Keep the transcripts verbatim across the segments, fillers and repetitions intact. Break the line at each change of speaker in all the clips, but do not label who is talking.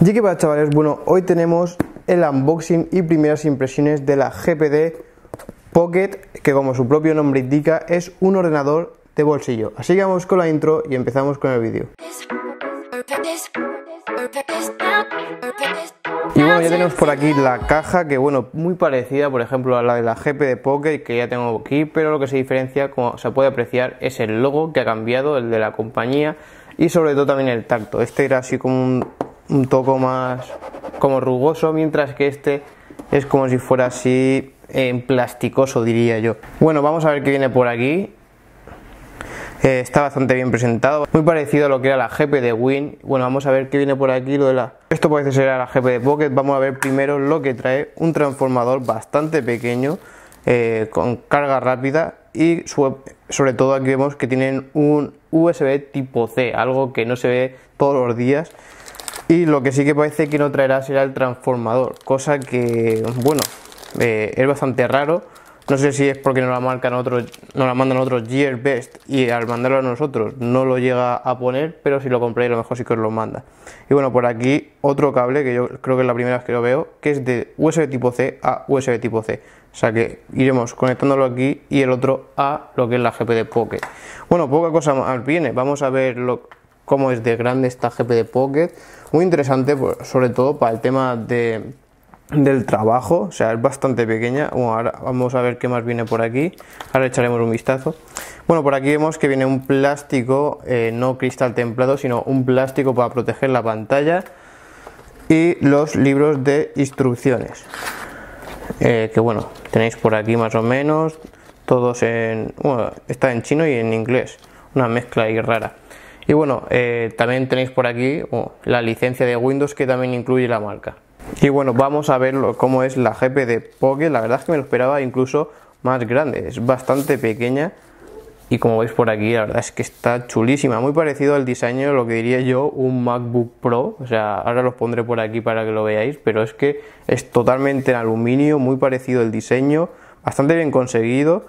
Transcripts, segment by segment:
Y que para chavales, bueno, hoy tenemos el unboxing y primeras impresiones de la G P D Pocket, que como su propio nombre indica es un ordenador de bolsillo. Así que vamos con la intro y empezamos con el vídeo. Y bueno, ya tenemos por aquí la caja, que bueno, muy parecida por ejemplo a la de la G P D Pocket que ya tengo aquí, pero lo que se diferencia, como se puede apreciar, es el logo que ha cambiado, el de la compañía, y sobre todo también el tacto. Este era así como un, un toco más como rugoso, mientras que este es como si fuera así en plasticoso, diría yo. Bueno, vamos a ver qué viene por aquí. Eh, está bastante bien presentado, muy parecido a lo que era la G P D Win. Bueno, vamos a ver qué viene por aquí. Lo de la... Esto parece ser la G P D Pocket. Vamos a ver primero lo que trae: un transformador bastante pequeño, eh, con carga rápida, y su... sobre todo aquí vemos que tienen un U S B tipo C, algo que no se ve todos los días. Y lo que sí que parece que no traerá será el transformador, cosa que, bueno, eh, es bastante raro. No sé si es porque nos la marcan otros, nos la mandan otros Gearbest y al mandarlo a nosotros no lo llega a poner, pero si lo compráis a lo mejor sí que os lo manda. Y bueno, por aquí otro cable que yo creo que es la primera vez que lo veo, que es de U S B tipo C a U S B tipo C. O sea que iremos conectándolo aquí y el otro a lo que es la G P D Pocket. Bueno, poca cosa más viene. Vamos a ver lo, cómo es de grande esta G P D Pocket. Muy interesante, sobre todo para el tema de... del trabajo, o sea, es bastante pequeña. Bueno, ahora vamos a ver qué más viene por aquí, ahora echaremos un vistazo. Bueno, por aquí vemos que viene un plástico, eh, no cristal templado, sino un plástico para proteger la pantalla, y los libros de instrucciones, eh, que bueno, tenéis por aquí más o menos, todos en, bueno, está en chino y en inglés, una mezcla ahí rara. Y bueno, eh, también tenéis por aquí oh, la licencia de Windows, que también incluye la marca. Y bueno, vamos a ver cómo es la G P D Pocket. La verdad es que me lo esperaba incluso más grande, es bastante pequeña, y como veis por aquí, la verdad es que está chulísima, muy parecido al diseño, lo que diría yo, un MacBook Pro. O sea, ahora los pondré por aquí para que lo veáis, pero es que es totalmente en aluminio, muy parecido el diseño, bastante bien conseguido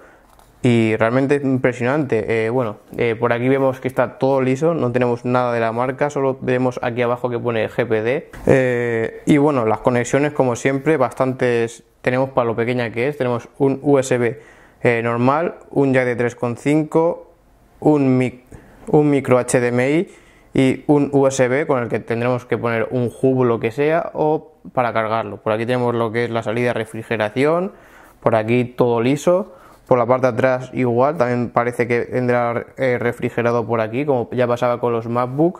y realmente impresionante. Eh, bueno, eh, por aquí vemos que está todo liso, no tenemos nada de la marca, solo vemos aquí abajo que pone G P D. Eh, y bueno, las conexiones como siempre, bastantes tenemos para lo pequeña que es. Tenemos un U S B eh, normal, un jack de tres coma cinco, un, mic, un micro H D M I y un U S B con el que tendremos que poner un hub o lo que sea, o para cargarlo. Por aquí tenemos lo que es la salida de refrigeración, por aquí todo liso. Por la parte de atrás igual, también parece que vendrá eh, refrigerado por aquí, como ya pasaba con los MacBook,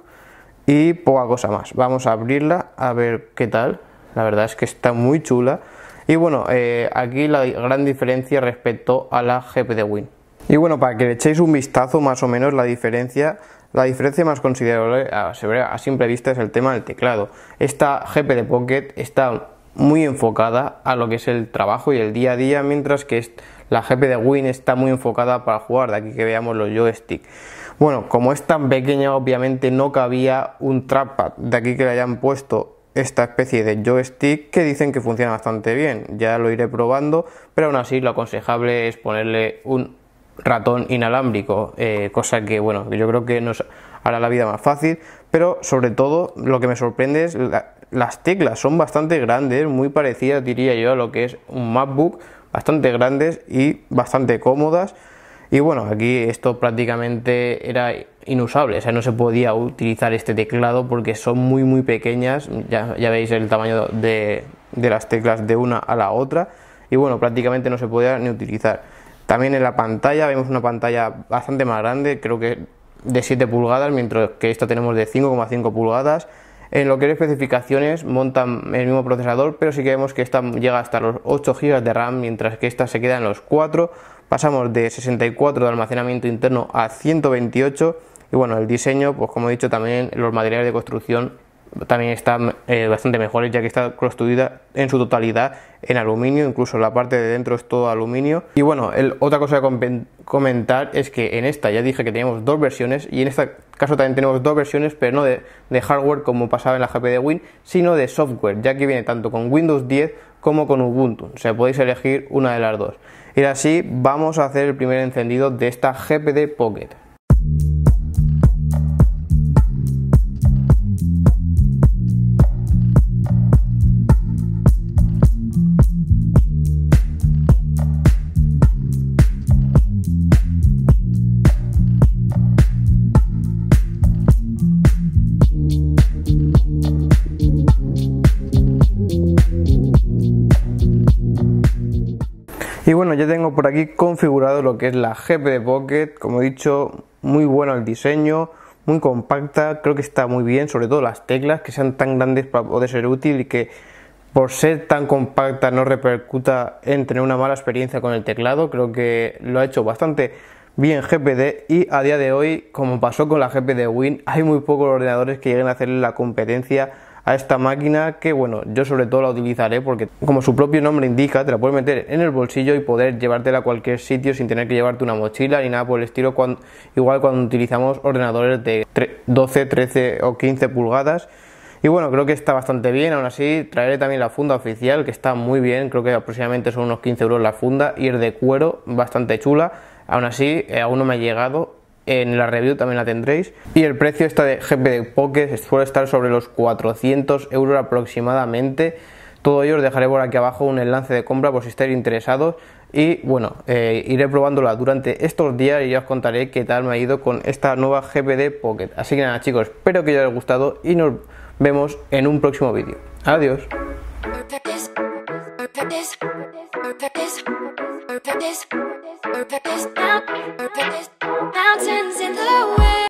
y poca cosa más. Vamos a abrirla a ver qué tal. La verdad es que está muy chula. Y bueno, eh, aquí la gran diferencia respecto a la G P D Win. Y bueno, para que le echéis un vistazo más o menos la diferencia, la diferencia más considerable a, a simple vista es el tema del teclado. Esta G P D Pocket está muy enfocada a lo que es el trabajo y el día a día, mientras que la G P D Win está muy enfocada para jugar. De aquí que veamos los joystick. Bueno, como es tan pequeña, obviamente no cabía un trackpad, de aquí que le hayan puesto esta especie de joystick que dicen que funciona bastante bien. Ya lo iré probando, pero aún así lo aconsejable es ponerle un ratón inalámbrico, eh, cosa que bueno, yo creo que nos hará la vida más fácil. Pero sobre todo lo que me sorprende es la, las teclas, son bastante grandes, muy parecidas diría yo a lo que es un MacBook, bastante grandes y bastante cómodas. Y bueno, aquí esto prácticamente era inusable, o sea, no se podía utilizar este teclado porque son muy muy pequeñas. Ya, ya veis el tamaño de, de las teclas de una a la otra, y bueno, prácticamente no se podía ni utilizar. También en la pantalla vemos una pantalla bastante más grande, creo que de siete pulgadas, mientras que esta tenemos de cinco coma cinco pulgadas. En lo que es especificaciones, montan el mismo procesador, pero sí que vemos que esta llega hasta los ocho gigas de RAM, mientras que esta se queda en los cuatro. Pasamos de sesenta y cuatro de almacenamiento interno a ciento veintiocho. Y bueno, el diseño, pues como he dicho, también los materiales de construcción también están eh, bastante mejores, ya que está construida en su totalidad en aluminio, incluso la parte de dentro es todo aluminio. Y bueno, el, otra cosa que comentar es que en esta ya dije que teníamos dos versiones, y en este caso también tenemos dos versiones, pero no de, de hardware como pasaba en la G P D Win, sino de software, ya que viene tanto con Windows diez como con Ubuntu. O sea, podéis elegir una de las dos. Y así vamos a hacer el primer encendido de esta G P D Pocket. Y bueno, ya tengo por aquí configurado lo que es la G P D Pocket. Como he dicho, muy bueno el diseño, muy compacta, creo que está muy bien, sobre todo las teclas, que sean tan grandes para poder ser útil y que por ser tan compacta no repercuta en tener una mala experiencia con el teclado. Creo que lo ha hecho bastante bien G P D, y a día de hoy, como pasó con la G P D Win, hay muy pocos ordenadores que lleguen a hacerle la competencia a esta máquina, que bueno, yo sobre todo la utilizaré porque, como su propio nombre indica, te la puedes meter en el bolsillo y poder llevártela a cualquier sitio sin tener que llevarte una mochila ni nada por el estilo, cuando, igual cuando utilizamos ordenadores de doce, trece o quince pulgadas. Y bueno, creo que está bastante bien. Aún así, traeré también la funda oficial, que está muy bien, creo que aproximadamente son unos quince euros la funda, y es de cuero, bastante chula. Aún así, eh, aún no me ha llegado. En la review también la tendréis. Y el precio esta de G P D Pocket suele estar sobre los cuatrocientos euros aproximadamente. Todo ello os dejaré por aquí abajo un enlace de compra por si estáis interesados. Y bueno, eh, iré probándola durante estos días y ya os contaré qué tal me ha ido con esta nueva G P D Pocket. Así que nada, chicos, espero que os haya gustado y nos vemos en un próximo vídeo. Adiós. Mountains in the way.